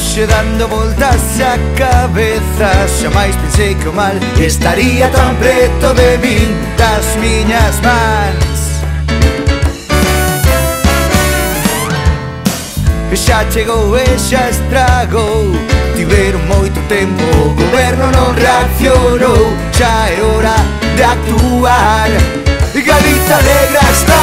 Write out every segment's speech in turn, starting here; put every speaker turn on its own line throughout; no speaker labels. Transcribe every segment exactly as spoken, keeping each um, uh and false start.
Xe dando voltas a cabeza, xamais pensei que o mal estaría tan preto de min, das miñas mans. Xa chegou e xa estragou, tiveron moito tempo, o goberno non reaccionou. Xa é hora de actuar, Galiza negra está.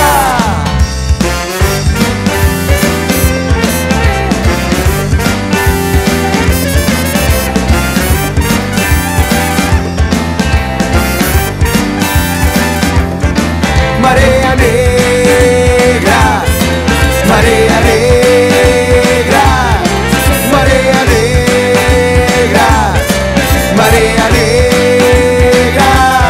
Marea negra, marea negra, marea negra, marea negra.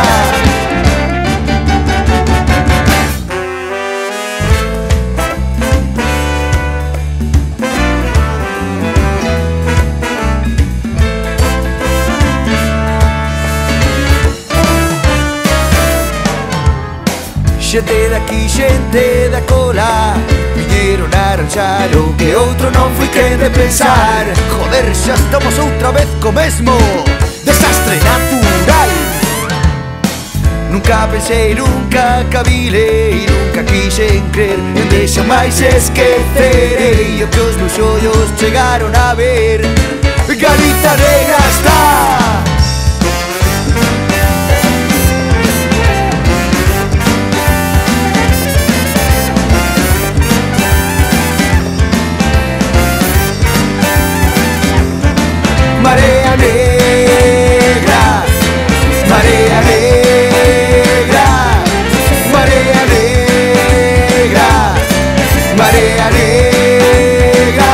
Xente daqui, xente da cola, viñeron a arranxar o que outro non foi quen de pensar. Joder, xa estamos outra vez co mesmo desastre natural. Nunca pensei, nunca cavilei, nunca quixen crer en de xamais esquecerei o que os meus ollos chegaron a ver. Galiza negra está. Marea negra, marea negra, marea negra, marea negra.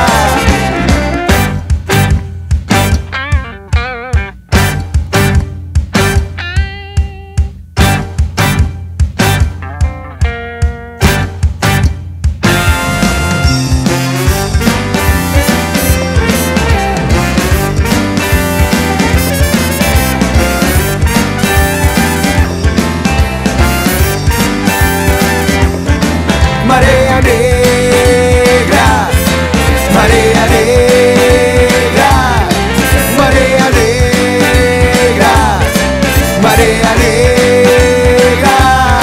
Marea negra, marea negra, marea negra, marea negra.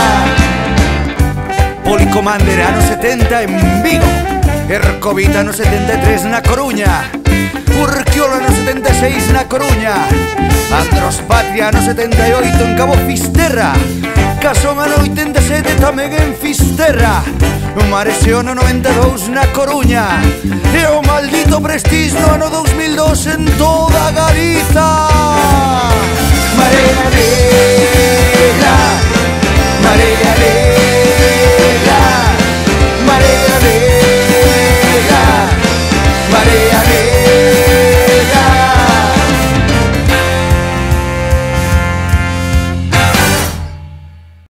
Policomander anos setenta en Vigo, Ercovita anos setenta e tres na Coruña, Urquiola anos setenta e seis na Coruña, Andros Patria anos setenta e oito en Cabo Fisterra, Casón ano oitenta e sete tamén en Fisterra, Marexeo no noventa e dous na Coruña, e o maldito Prestige no ano dos mil dos en toda Galiza.